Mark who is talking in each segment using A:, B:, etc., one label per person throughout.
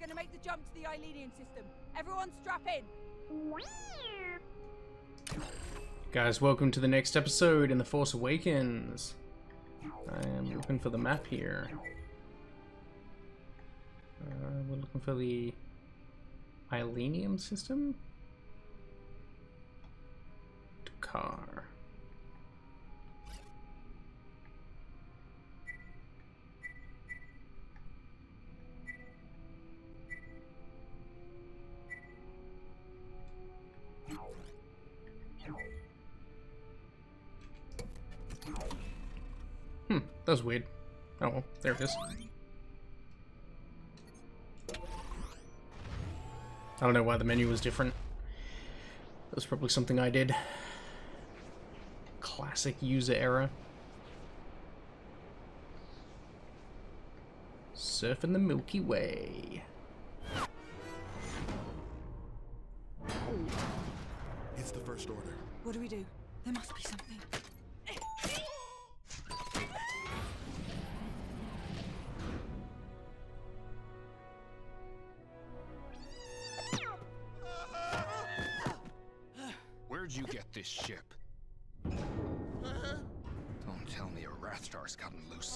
A: gonna make the jump to the Eilenian system. Everyone strap in.
B: Guys, welcome to the next episode in The Force Awakens. I am looking for the map here. We're looking for the Eilenium system? Car. That was weird. Oh well, there it is. I don't know why the menu was different. That was probably something I did. Classic user error. Surfing the Milky Way.
C: It's the First Order.
A: What do we do? There must be something.
D: Where'd you get this ship? Don't tell me a Rathtar's gotten loose.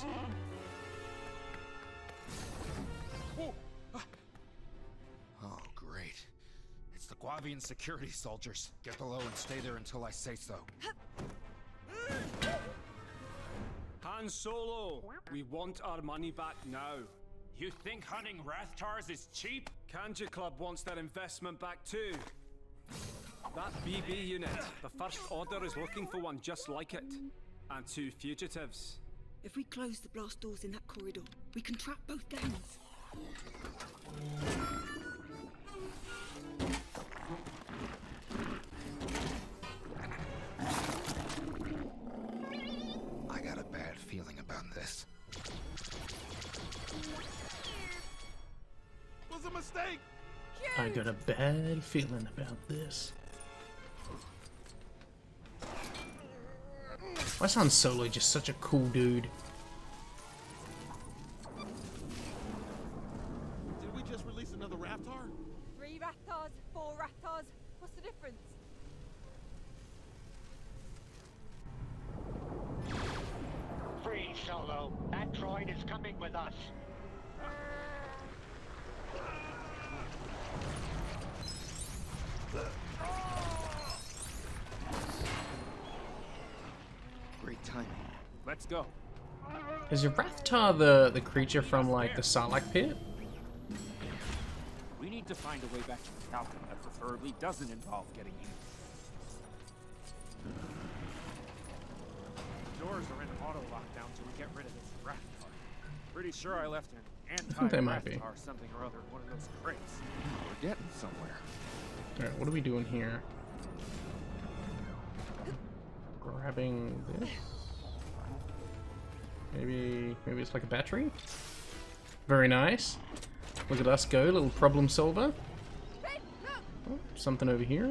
D: Oh, great. It's the Guavian security soldiers. Get below and stay there until I say so.
E: Han Solo, we want our money back now.
F: You think hunting Rathtars is cheap?
E: Kanji Club wants their investment back too. That BB unit, the First Order is looking for one just like it. And 2 fugitives.
A: If we close the blast doors in that corridor, we can trap both gangs.
D: I got a bad feeling about this.
C: It was a mistake!
B: I got a bad feeling about this. Why is Han Solo just such a cool dude?
C: Did we just release another Rathtar?
A: 3 Rathtars, 4 Rathtars. What's the difference?
G: Free Solo. That droid is coming with us.
D: Great timing.
F: Let's go.
B: Is a Rathtar the creature from like the Sarlacc pit?
F: We need to find a way back to the Falcon that preferably doesn't involve getting in. Doors are in auto lockdown till we get rid of this Rathtar. Pretty sure I left an
B: think they might be.
F: anti-Rathtar something or other in one of those crates.
D: We're getting somewhere.
B: Alright, what are we doing here? Grabbing this? Maybe it's like a battery? Very nice. Look at us go, little problem solver.
A: Hey, look!
B: Oh, something over here.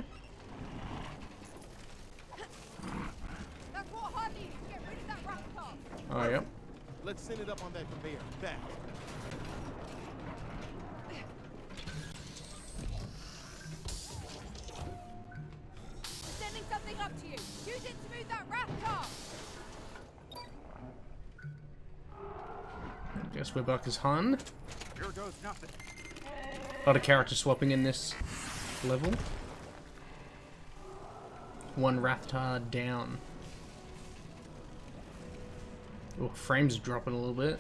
A: That's what Han needs to get rid of that Rathtar.
B: Oh, yep.
C: Let's send it up on that conveyor. Back.
A: Sending something up to you. Use it to move that Rathtar.
B: Guess we're back as Han.
F: Here goes nothing.
B: A lot of character swapping in this level. 1 Rathtar down. Oh, frames are dropping a little bit.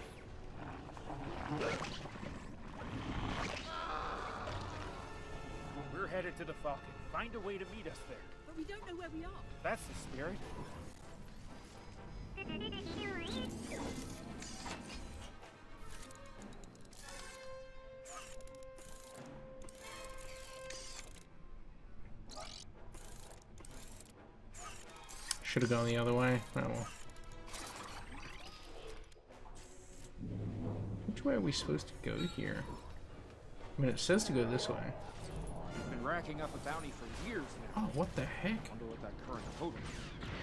F: We're headed to the Falcon. Find a way to meet us there.
A: But we don't know where we are.
F: That's the spirit.
B: Should have gone the other way. Oh well. Which way are we supposed to go here? I mean, it says to go this way.
F: We've been racking up a bounty for years now.
B: Oh, what the heck?
F: Wonder what that current total is.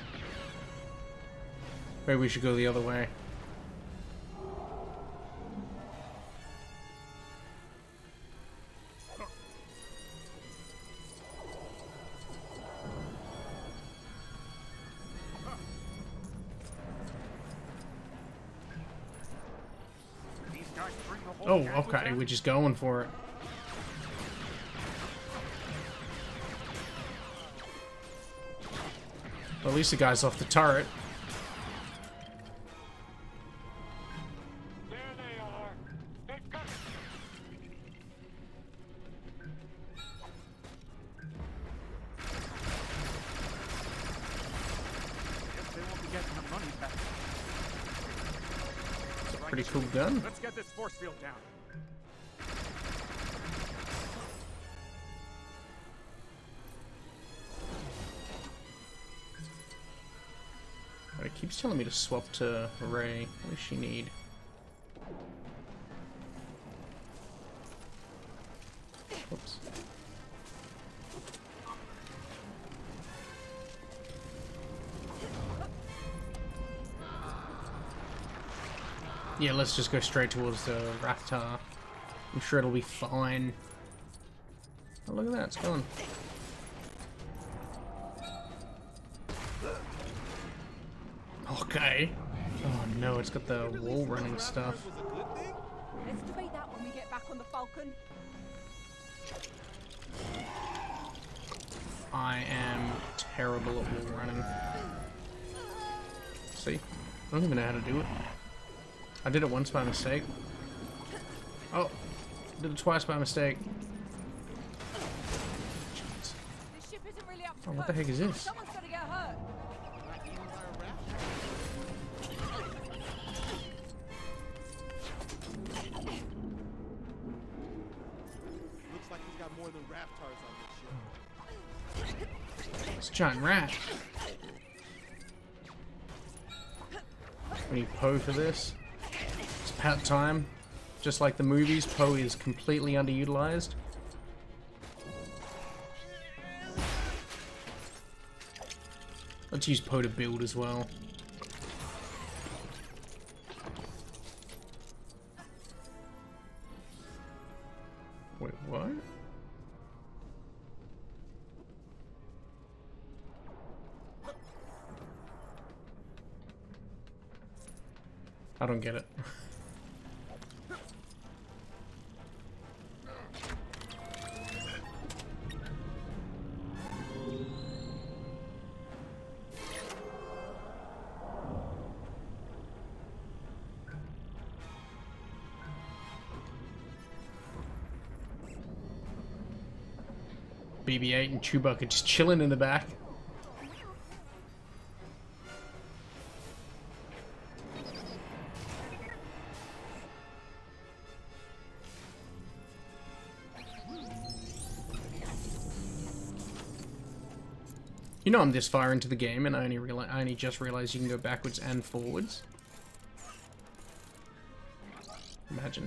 B: Maybe we should go the other way. Oh, okay, we're just going for it. Well, at least the guy's off the turret.
G: There they are. They're coming.
F: Guess they won't be getting their money back.
B: Pretty cool gun.
F: Let's get this force field down.
B: It keeps telling me to swap to Ray. What does she need? Oops. Yeah, let's just go straight towards the Raptor. I'm sure it'll be fine. Oh, look at that, it's gone. Okay. Oh no, it's got the wall running stuff.
C: Was a good thing?
A: Let's debate that when we get back on the Falcon.
B: I am terrible at wall running. See? I don't even know how to do it. I did it once by mistake. Oh! Did it twice by mistake. Jeez.
A: This ship isn't really up to
B: Oh, what the
A: code.
B: heck is this?
A: Someone's gonna get hurt.
C: Eaten by a raptor? Looks like he's got more than raptors on this ship.
B: It's a giant rat. We need Poe for this. It's about time. Just like the movies, Poe is completely underutilized. Let's use Poe to build as well. Wait, what? I don't get it. BB-8 and Chewbacca just chilling in the back. You know I'm this far into the game and I only just realized you can go backwards and forwards. Imagine.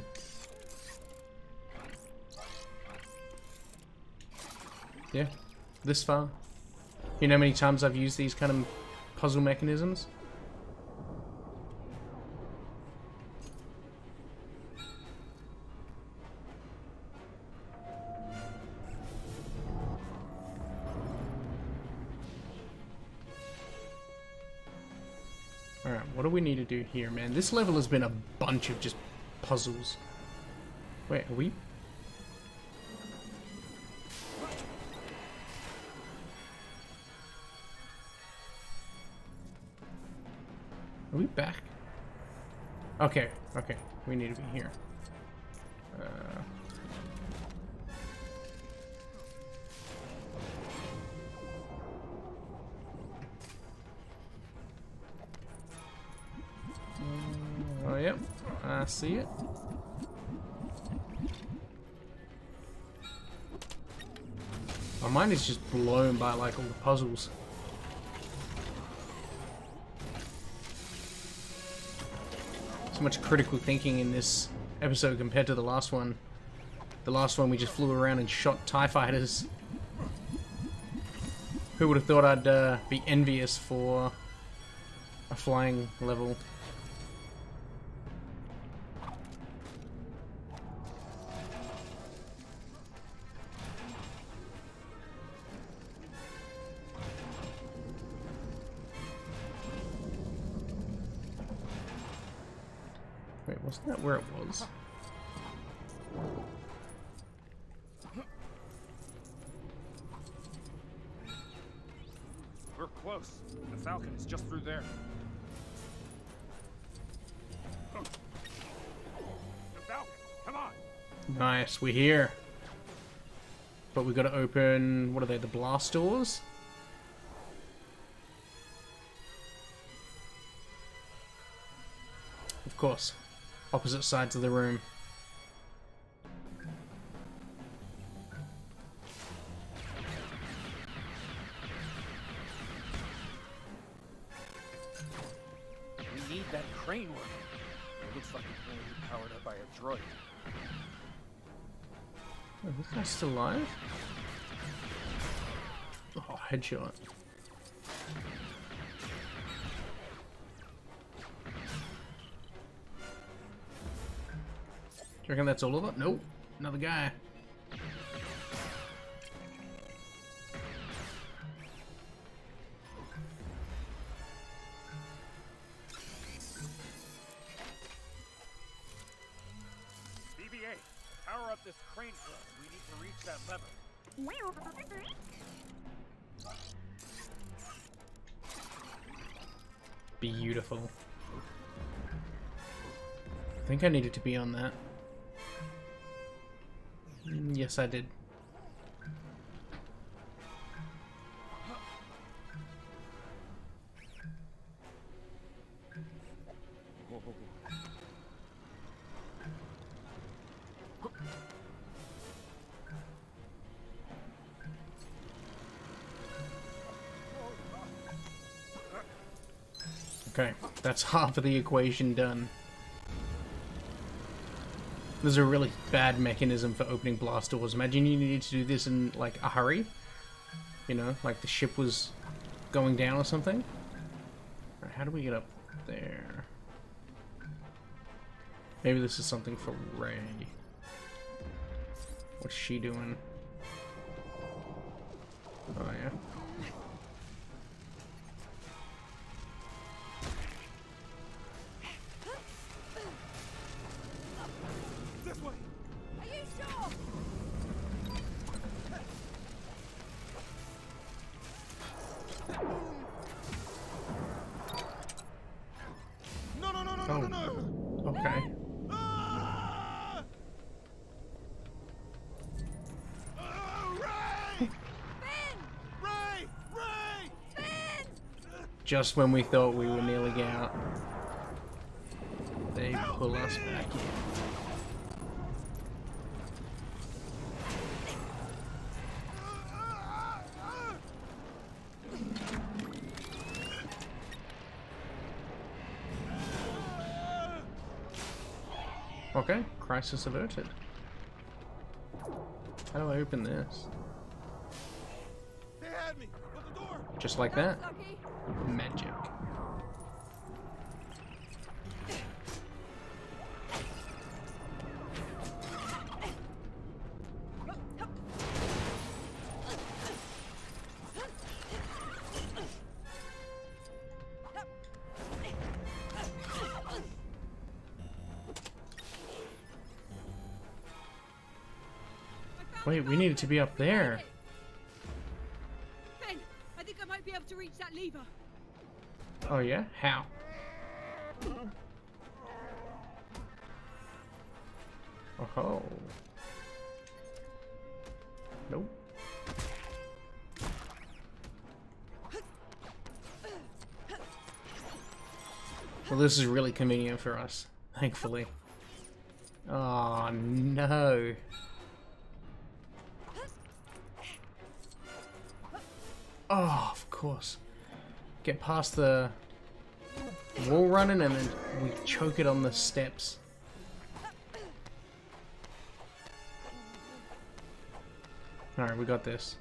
B: Yeah, this far. You know how many times I've used these kind of puzzle mechanisms? Alright, what do we need to do here, man? This level has been a bunch of just puzzles. Wait, are we? Are we back? Okay, okay. We need to be here. Oh, yep. I see it. My mind is just blown by, like, all the puzzles. So much critical thinking in this episode compared to the last one. The last one we just flew around and shot TIE fighters. Who would have thought I'd be envious for a flying level? Wait, wasn't that where it was?
F: close. The Falcon is just through there. The Falcon, come on!
B: Nice, we're here. But we gotta open, what are they, the blast doors? Of course. Opposite sides of the room.
F: We need that crane working. It looks like it's going to be powered up by a droid.
B: Oh, this guy's still alive? Oh, headshot. Do you reckon that's all of it? Nope. Another guy.
F: BB-8, power up this crane for us. We need to reach that lever.
B: Beautiful. I think I needed to be on that. Yes, I did. Okay, that's half of the equation done. There's a really bad mechanism for opening blast doors. Imagine you needed to do this in, like, a hurry. You know, like the ship was going down or something. Alright, how do we get up there? Maybe this is something for Rey. What's she doing? Oh, yeah.
C: This way.
A: Are you sure?
C: No, no, no, no,
B: Oh.
C: no, no, no.
B: Okay.
C: Ah! Ray!
A: Finn!
C: Ray! Ray!
A: Finn!
B: Just when we thought we were nearly out, they pull us back in. Okay, crisis averted. How do I open this?
C: They had me. At the door.
B: Just like that?
A: Lucky.
B: Magic. Wait, we needed to be up there.
A: Finn, I think I might be able to reach that lever.
B: Oh yeah? How? Oh. Nope. Well, this is really convenient for us, thankfully. Oh no. Oh, of course. Get past the wall running and then we choke it on the steps. Alright, we got this.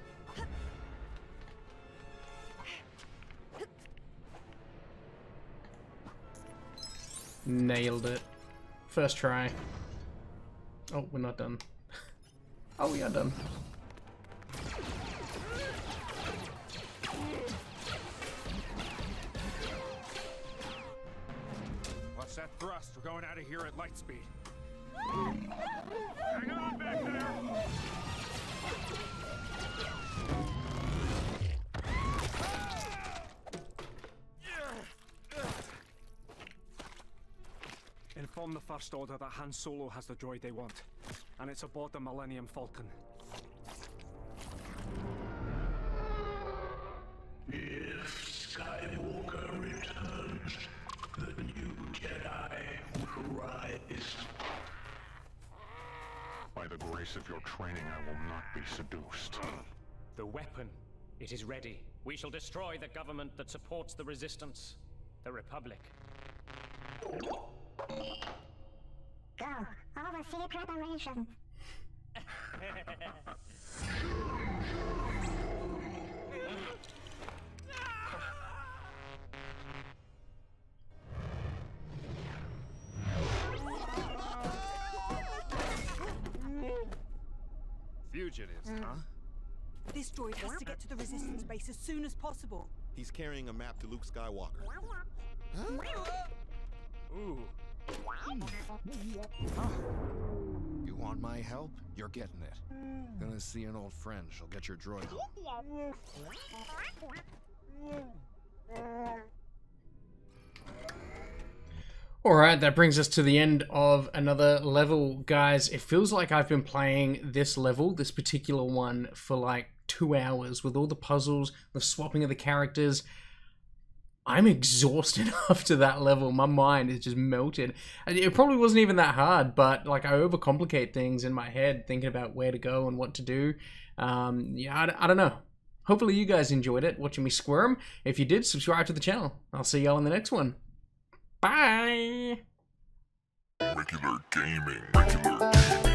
B: Nailed it. First try. Oh, we're not done. Oh, we are done.
F: Watch that thrust. We're going out of here at light speed. Hang on back there.
E: informed the First Order that Han Solo has the droid they want, and it's aboard the Millennium Falcon.
H: If Skywalker returns, the new Jedi will rise.
I: By the grace of your training, I will not be seduced.
J: The weapon. It is ready. We shall destroy the government that supports the Resistance. The Republic.
K: Go. Oversee preparation.
D: Fugitives, huh?
A: This droid has to get to the Resistance base as soon as possible.
C: He's carrying a map to Luke Skywalker.
D: Ooh. You want my help? You're getting it. Gonna see an old friend. She'll get your droid home.
B: Alright, that brings us to the end of another level, guys. It feels like I've been playing this level, this particular one, for like 2 hours with all the puzzles, the swapping of the characters. I'm exhausted after that level. My mind is just melted. It probably wasn't even that hard, but like I overcomplicate things in my head, thinking about where to go and what to do. Yeah, I don't know. Hopefully you guys enjoyed it, watching me squirm. If you did, subscribe to the channel. I'll see y'all in the next one. Bye!
H: Regular gaming.